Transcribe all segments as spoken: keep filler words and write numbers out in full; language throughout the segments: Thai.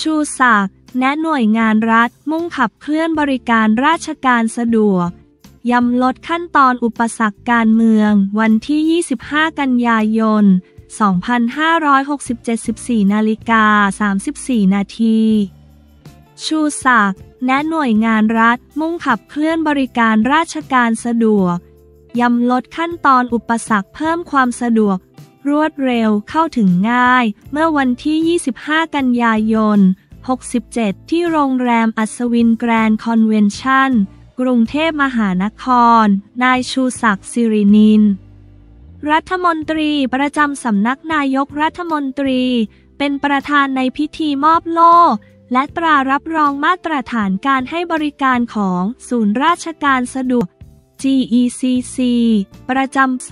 ชูศักดิ์แนะหน่วยงานรัฐมุ่งขับเคลื่อนบริการราชการสะดวกย้ำลดขั้นตอนอุปสรรคการเมืองวันที่ ยี่สิบห้า กันยายน สองพันห้าร้อยหกสิบเจ็ด สิบสี่ นาฬิกา สามสิบสี่ นาทีชูศักดิ์แนะหน่วยงานรัฐมุ่งขับเคลื่อนบริการราชการสะดวกย้ำลดขั้นตอนอุปสรรคเพิ่มความสะดวกรวดเร็วเข้าถึงง่ายเมื่อวันที่ ยี่สิบห้า กันยายน หกสิบเจ็ด ที่โรงแรมอัศวินแกรนด์คอนเวนชั่นกรุงเทพมหานครนายชูศักดิ์สิรินินรัฐมนตรีประจำสำนักนายกรัฐมนตรีเป็นประธานในพิธีมอบโล่และตรารับรองมาตรฐานการให้บริการของศูนย์ราชการสะดวก จี อี ซี ซี ประจำ ส.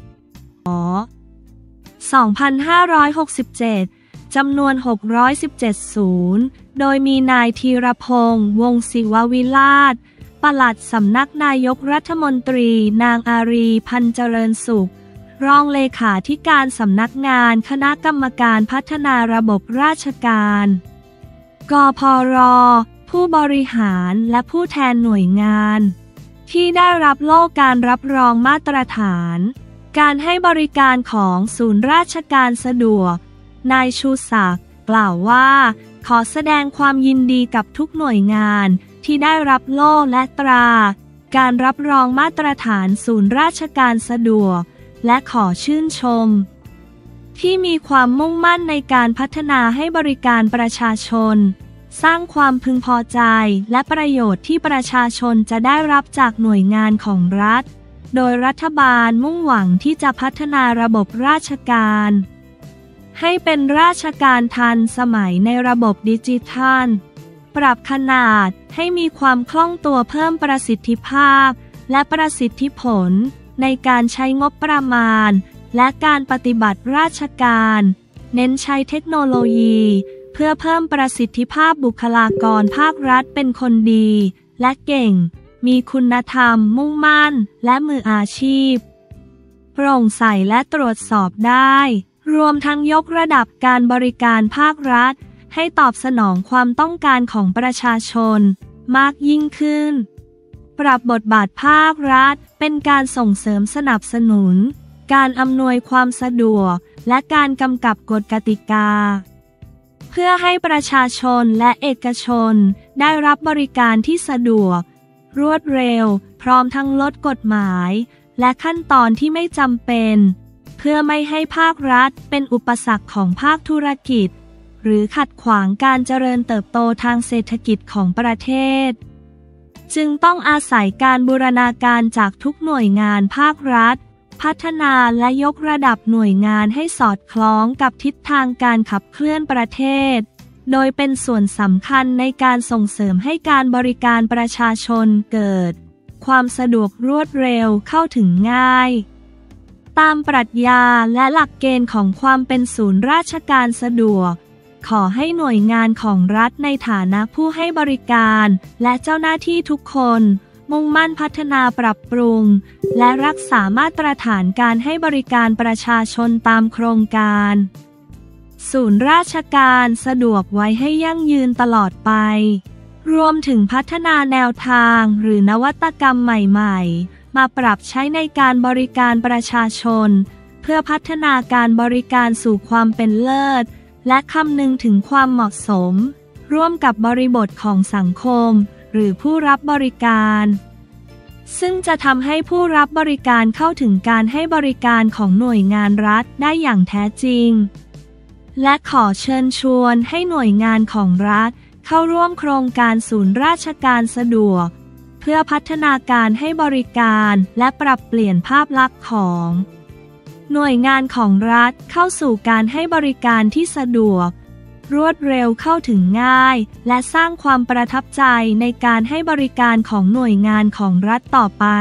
สองพันห้าร้อยหกสิบเจ็ด จำนวน หกร้อยสิบเจ็ด ศูนย์ โดยมีนายธีรพงษ์วงศ์ศิววิราชปลัดสำนักนายกรัฐมนตรีนางอารีพันธ์เจริญสุขรองเลขาธิการสำนักงานคณะกรรมการพัฒนาระบบราชการกพร.ผู้บริหารและผู้แทนหน่วยงานที่ได้รับโล่การรับรองมาตรฐานการให้บริการของศูนย์ราชการสะดวกนายชูศักดิ์กล่าวว่าขอแสดงความยินดีกับทุกหน่วยงานที่ได้รับโล่และตราการรับรองมาตรฐานศูนย์ราชการสะดวกและขอชื่นชมที่มีความมุ่งมั่นในการพัฒนาให้บริการประชาชนสร้างความพึงพอใจและประโยชน์ที่ประชาชนจะได้รับจากหน่วยงานของรัฐโดยรัฐบาลมุ่งหวังที่จะพัฒนาระบบราชการให้เป็นราชการทันสมัยในระบบดิจิทัลปรับขนาดให้มีความคล่องตัวเพิ่มประสิทธิภาพและประสิทธิผลในการใช้งบประมาณและการปฏิบัติราชการเน้นใช้เทคโนโลยีเพื่อเพิ่มประสิทธิภาพบุคลากรภาครัฐเป็นคนดีและเก่งมีคุณธรรมมุ่งมั่นและมืออาชีพโปร่งใสและตรวจสอบได้รวมทั้งยกระดับการบริการภาครัฐให้ตอบสนองความต้องการของประชาชนมากยิ่งขึ้นปรับบทบาทภาครัฐเป็นการส่งเสริมสนับสนุนการอำนวยความสะดวกและการกำกับกฎกติกาเพื่อให้ประชาชนและเอกชนได้รับบริการที่สะดวกรวดเร็วพร้อมทั้งลดกฎหมายและขั้นตอนที่ไม่จำเป็นเพื่อไม่ให้ภาครัฐเป็นอุปสรรคของภาคธุรกิจหรือขัดขวางการเจริญเติบโตทางเศรษฐกิจของประเทศจึงต้องอาศัยการบูรณาการจากทุกหน่วยงานภาครัฐพัฒนาและยกระดับหน่วยงานให้สอดคล้องกับทิศทางการขับเคลื่อนประเทศโดยเป็นส่วนสำคัญในการส่งเสริมให้การบริการประชาชนเกิดความสะดวกรวดเร็วเข้าถึงง่ายตามปรัชญาและหลักเกณฑ์ของความเป็นศูนย์ราชการสะดวกขอให้หน่วยงานของรัฐในฐานะผู้ให้บริการและเจ้าหน้าที่ทุกคนมุ่งมั่นพัฒนาปรับปรุงและรักษามาตรฐานการให้บริการประชาชนตามโครงการศูนย์ราชการสะดวกไว้ให้ยั่งยืนตลอดไปรวมถึงพัฒนาแนวทางหรือนวัตกรรมใหม่ๆมาปรับใช้ในการบริการประชาชนเพื่อพัฒนาการบริการสู่ความเป็นเลิศและคำนึงถึงความเหมาะสมร่วมกับบริบทของสังคมหรือผู้รับบริการซึ่งจะทำให้ผู้รับบริการเข้าถึงการให้บริการของหน่วยงานรัฐได้อย่างแท้จริงและขอเชิญชวนให้หน่วยงานของรัฐเข้าร่วมโครงการศูนย์ราชการสะดวกเพื่อพัฒนาการให้บริการและปรับเปลี่ยนภาพลักษณ์ของหน่วยงานของรัฐเข้าสู่การให้บริการที่สะดวกรวดเร็วเข้าถึงง่ายและสร้างความประทับใจในการให้บริการของหน่วยงานของรัฐต่อไป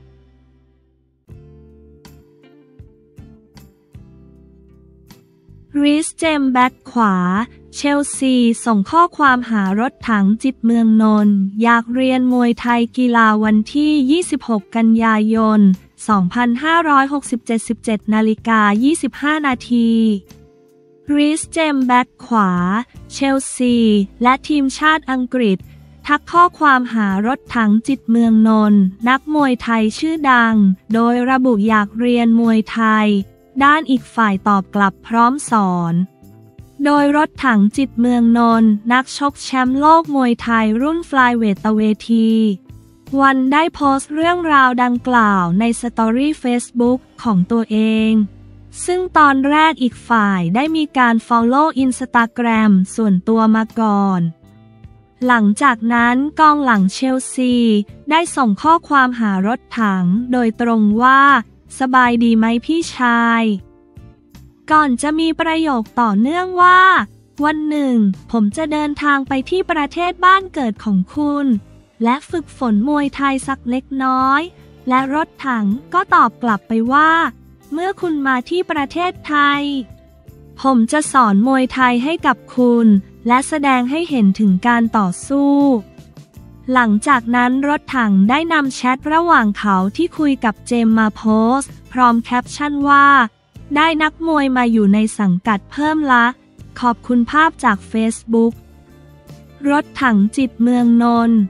รีสเจมส์แบ็คขวาเชลซีส่งข้อความหารถถังจิตเมืองนนท์อยากเรียนมวยไทยกีฬาวันที่ ยี่สิบหก กันยายน สองพันห้าร้อยหกสิบเจ็ด สิบเจ็ดนาฬิกายี่สิบห้านาทีรีสเจมส์แบ็คขวาเชลซีและทีมชาติอังกฤษทักข้อความหารถถังจิตเมืองนนท์นักมวยไทยชื่อดังโดยระบุอยากเรียนมวยไทยด้านอีกฝ่ายตอบกลับพร้อมสอนโดยรถถังจิตเมืองนนท์นักชกแชมป์โลกมวยไทยรุ่นฟลายเวทเวทีวันได้โพสต์เรื่องราวดังกล่าวในสตอรี่เฟซบุ๊กของตัวเองซึ่งตอนแรกอีกฝ่ายได้มีการ follow Instagram ส่วนตัวมาก่อนหลังจากนั้นกองหลังเชลซีได้ส่งข้อความหารถถังโดยตรงว่าสบายดีไหมพี่ชายก่อนจะมีประโยคต่อเนื่องว่าวันหนึ่งผมจะเดินทางไปที่ประเทศบ้านเกิดของคุณและฝึกฝนมวยไทยสักเล็กน้อยและรถถังก็ตอบกลับไปว่าเมื่อคุณมาที่ประเทศไทยผมจะสอนมวยไทยให้กับคุณและแสดงให้เห็นถึงการต่อสู้หลังจากนั้นรถถังได้นำแชทระหว่างเขาที่คุยกับเจมมาโพสต์พร้อมแคปชั่นว่าได้นักมวยมาอยู่ในสังกัดเพิ่มละขอบคุณภาพจากเฟซบุ๊กรถถังจิตเมืองนนท์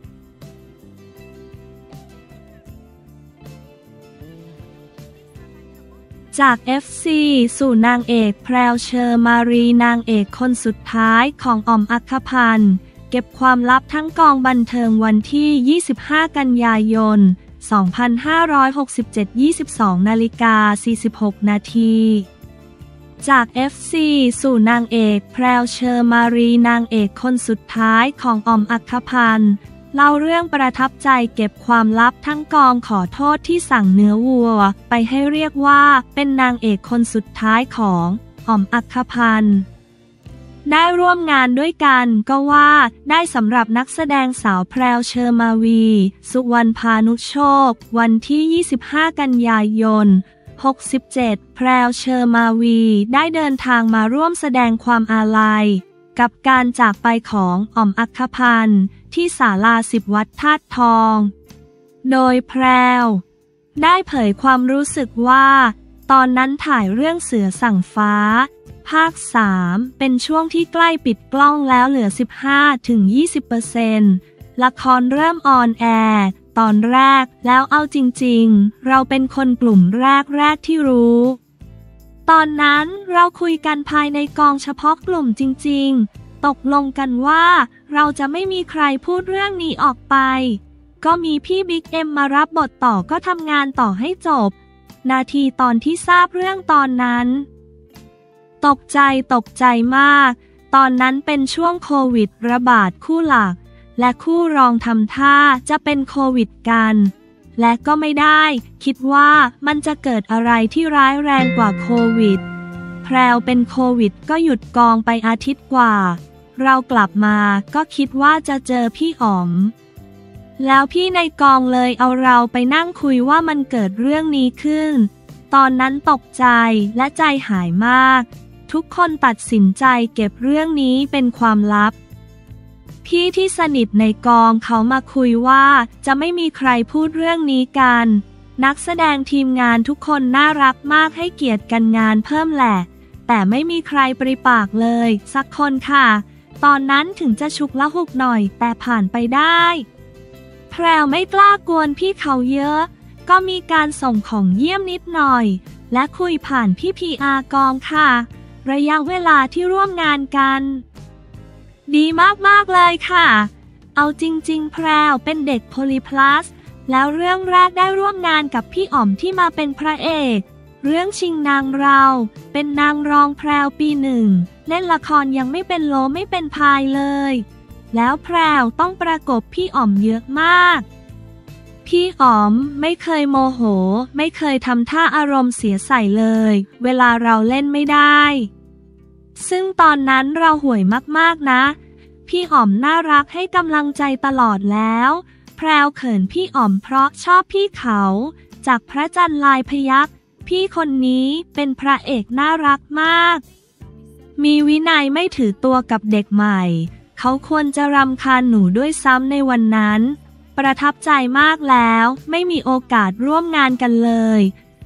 จาก เอฟ ซี สู่นางเอกแพรวเชอร์มารีนางเอกคนสุดท้ายของอ๋อมอัคคพันธ์เก็บความลับทั้งกองบันเทิงวันที่ ยี่สิบห้า กันยายน สองพันห้าร้อยหกสิบเจ็ด ยี่สิบสอง นาฬิกา สี่สิบหก นาทีจาก เอฟ ซี สู่นางเอกแพรวเชอร์มารีนางเอกคนสุดท้ายของอ๋อมอัคคพันธ์เล่าเรื่องประทับใจเก็บความลับทั้งกองขอโทษที่สั่งเนื้อวัวไปให้เรียกว่าเป็นนางเอกคนสุดท้ายของอ๋อมอัคคพันธ์ได้ร่วมงานด้วยกันก็ว่าได้สำหรับนักแสดงสาวแพรวเชอร์มาวีสุวรรณพานุโชควันที่ ยี่สิบห้า กันยายน หกสิบเจ็ด แพรวเชอร์มาวีได้เดินทางมาร่วมแสดงความอาลัยกับการจากไปของอ๋อมอัคคพันธ์ที่ศาลาสิบวัดธาตุทองโดยแพรวได้เผยความรู้สึกว่าตอนนั้นถ่ายเรื่องเสือสั่งฟ้าภาคสามเป็นช่วงที่ใกล้ปิดกล้องแล้วเหลือ สิบห้าถึงยี่สิบเปอร์เซ็นต์ ละครเริ่มออนแอร์ตอนแรกแล้วเอาจริงๆเราเป็นคนกลุ่มแรกๆที่รู้ตอนนั้นเราคุยกันภายในกองเฉพาะกลุ่มจริงๆตกลงกันว่าเราจะไม่มีใครพูดเรื่องนี้ออกไปก็มีพี่บิ๊กเอ็มมารับบทต่อก็ทำงานต่อให้จบนาทีตอนที่ทราบเรื่องตอนนั้นตกใจตกใจมากตอนนั้นเป็นช่วงโควิดระบาดคู่หลักและคู่รองทำท่าจะเป็นโควิดกันและก็ไม่ได้คิดว่ามันจะเกิดอะไรที่ร้ายแรงกว่าโควิดแพรวเป็นโควิดก็หยุดกองไปอาทิตย์กว่าเรากลับมาก็คิดว่าจะเจอพี่อ๋อมแล้วพี่ในกองเลยเอาเราไปนั่งคุยว่ามันเกิดเรื่องนี้ขึ้นตอนนั้นตกใจและใจหายมากทุกคนตัดสินใจเก็บเรื่องนี้เป็นความลับพี่ที่สนิทในกองเขามาคุยว่าจะไม่มีใครพูดเรื่องนี้กันนักแสดงทีมงานทุกคนน่ารักมากให้เกียรติกันงานเพิ่มแหละแต่ไม่มีใครปริปากเลยสักคนค่ะตอนนั้นถึงจะฉุกละหุกหน่อยแต่ผ่านไปได้แพรวไม่กล้ากวนพี่เขาเยอะก็มีการส่งของเยี่ยมนิดหน่อยและคุยผ่านพี่พีอากองค่ะระยะเวลาที่ร่วมงานกันดีมากๆเลยค่ะเอาจริงๆแพรวเป็นเด็กโพลีพลัสแล้วเรื่องแรกได้ร่วมงานกับพี่อ๋อมที่มาเป็นพระเอกเรื่องชิงนางเราเป็นนางรองแพรวปีหนึ่งเล่นละครยังไม่เป็นโลไม่เป็นพายเลยแล้วแพรวต้องประกบพี่อ๋อมเยอะมากพี่อ๋อมไม่เคยโมโหไม่เคยทำท่าอารมณ์เสียใส่เลยเวลาเราเล่นไม่ได้ซึ่งตอนนั้นเราห่วยมากๆนะพี่อ๋อมน่ารักให้กำลังใจตลอดแล้วแพรวเขินพี่อ๋อมเพราะชอบพี่เขาจากพระจันทร์ลายพยัคฆ์พี่คนนี้เป็นพระเอกน่ารักมากมีวินัยไม่ถือตัวกับเด็กใหม่เขาควรจะรำคาญหนูด้วยซ้ำในวันนั้นประทับใจมากแล้วไม่มีโอกาสร่วมงานกันเลย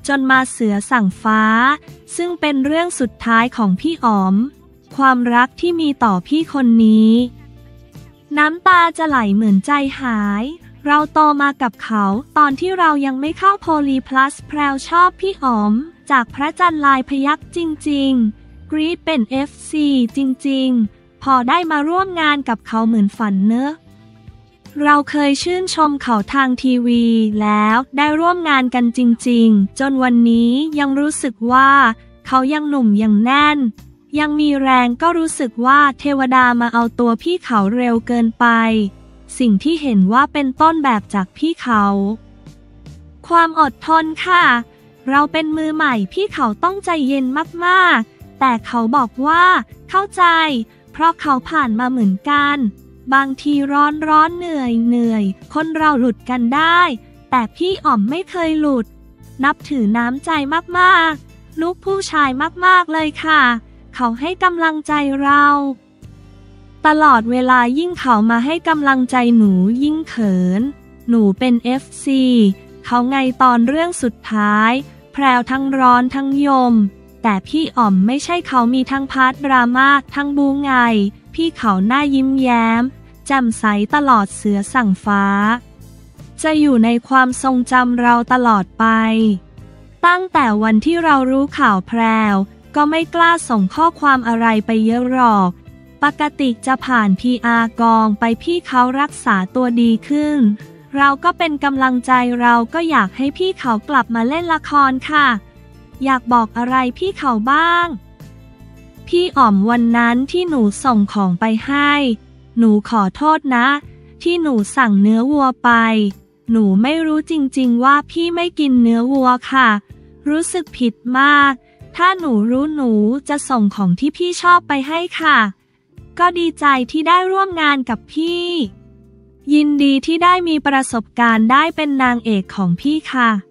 จนมาเสือสั่งฟ้าซึ่งเป็นเรื่องสุดท้ายของพี่อ๋อมความรักที่มีต่อพี่คนนี้น้ำตาจะไหลเหมือนใจหายเราโตมากับเขาตอนที่เรายังไม่เข้าโพลีพลัสแพรวชอบพี่อ๋อมจากพระจันทร์ลายพยัคฆ์จริงๆกรีดเป็น เอฟ ซี จริงๆพอได้มาร่วมงานกับเขาเหมือนฝันเนอะเราเคยชื่นชมเขาทางทีวีแล้วได้ร่วมงานกันจริงๆจนวันนี้ยังรู้สึกว่าเขายังหนุ่มยังแน่นยังมีแรงก็รู้สึกว่าเทวดามาเอาตัวพี่เขาเร็วเกินไปสิ่งที่เห็นว่าเป็นต้นแบบจากพี่เขาความอดทนค่ะเราเป็นมือใหม่พี่เขาต้องใจเย็นมากๆแต่เขาบอกว่าเข้าใจเพราะเขาผ่านมาเหมือนกันบางทีร้อนร้อนเหนื่อยเหนื่อยคนเราหลุดกันได้แต่พี่อ๋อมไม่เคยหลุดนับถือน้ำใจมากๆลูกผู้ชายมากๆเลยค่ะเขาให้กำลังใจเราตลอดเวลายิ่งเขามาให้กำลังใจหนูยิ่งเขินหนูเป็น เอฟ ซี เขาไงตอนเรื่องสุดท้ายแพรวทั้งร้อนทั้งยมแต่พี่อ๋อมไม่ใช่เขามีทั้งพาร์ทดราม่าทั้งบูไงพี่เขาหน้ายิ้มแย้มแจ่มใสตลอดเสือสั่งฟ้าจะอยู่ในความทรงจำเราตลอดไปตั้งแต่วันที่เรารู้ข่าวแพรวก็ไม่กล้าส่งข้อความอะไรไปเยอะหรอกปกติจะผ่าน พี อาร์ กองไปพี่เขารักษาตัวดีขึ้นเราก็เป็นกำลังใจเราก็อยากให้พี่เขากลับมาเล่นละครค่ะอยากบอกอะไรพี่เขาบ้างพี่อ๋อมวันนั้นที่หนูส่งของไปให้หนูขอโทษนะที่หนูสั่งเนื้อวัวไปหนูไม่รู้จริงๆว่าพี่ไม่กินเนื้อวัวค่ะรู้สึกผิดมากถ้าหนูรู้หนูจะส่งของที่พี่ชอบไปให้ค่ะก็ดีใจที่ได้ร่วมงานกับพี่ยินดีที่ได้มีประสบการณ์ได้เป็นนางเอกของพี่ค่ะ